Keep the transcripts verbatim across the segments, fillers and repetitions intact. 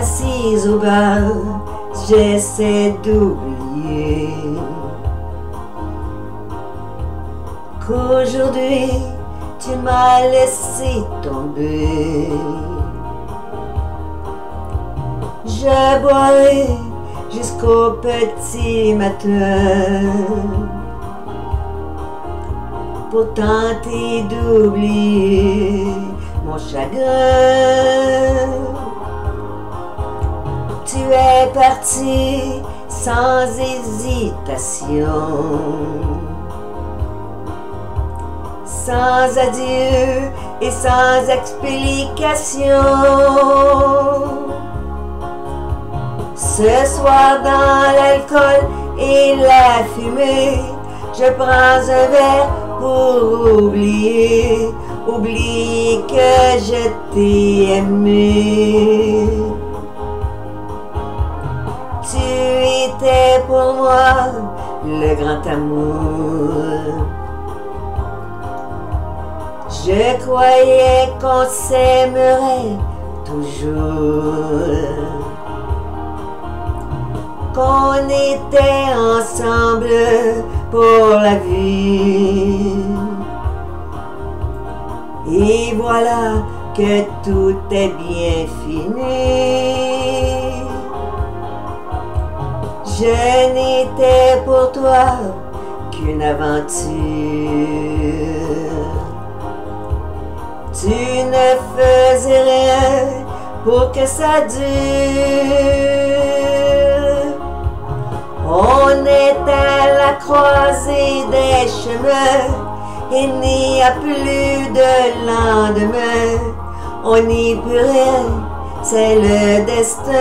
assise au bar, j'essaie d'oublier qu'aujourd'hui tu m'as laissé tomber. Je boirai jusqu'au petit matin pour tenter d'oublier mon chagrin. Tu es parti sans hésitation, sans adieu et sans explication. Ce soir dans l'alcool et la fumée, je prends un verre pour oublier, oublier que je t'ai aimé. Tu étais pour moi le grand amour. Je croyais qu'on s'aimerait toujours, qu'on était ensemble pour la vie. Et voilà que tout est bien fini. Je n'étais pour toi qu'une aventure. Tu ne faisais rien pour que ça dure. On est à la croisée des chemins, il n'y a plus de lendemain. On n'y peut rien, c'est le destin.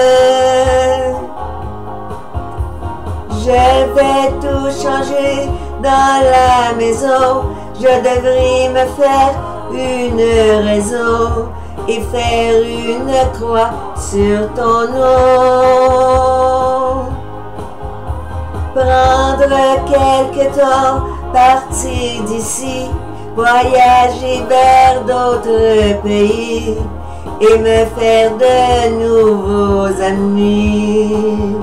Je vais tout changer dans la maison. Je devrais me faire une raison et faire une croix sur ton nom. Prendre quelque temps, partir d'ici, voyager vers d'autres pays et me faire de nouveaux amis.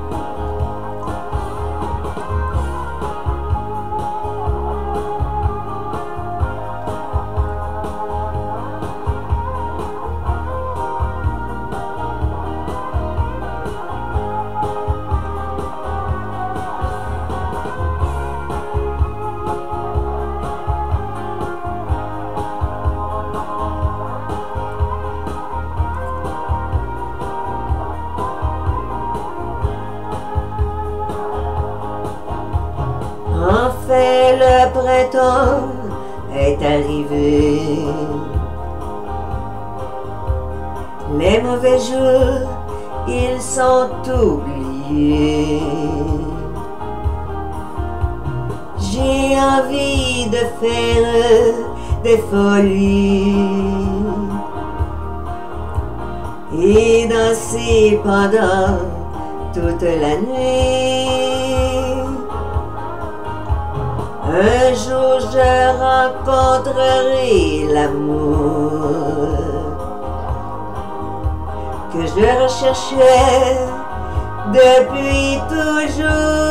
Enfin le printemps est arrivé. Les mauvais jours, ils sont oubliés. J'ai envie de faire des folies et danser pendant toute la nuit. Un jour je rencontrerai l'amour que je recherchais depuis toujours.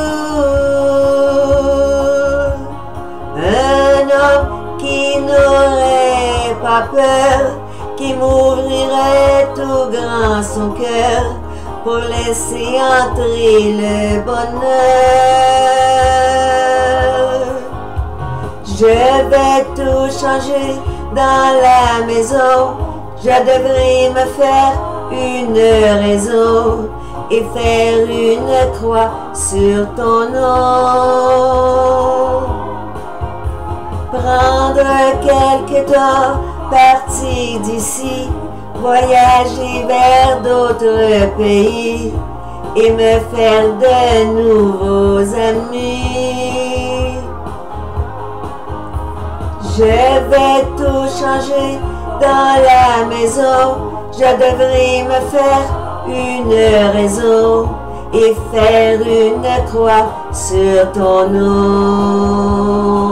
Un homme qui n'aurait pas peur, qui m'ouvrirait tout grand son cœur pour laisser entrer le bonheur. Je vais tout changer dans la maison. Je devrais me faire une raison et faire une croix sur ton nom. Prendre quelque temps, partir d'ici, voyager vers d'autres pays et me faire de nouveaux amis. Je vais tout changer dans la maison. Je devrais me faire une raison et faire une croix sur ton nom.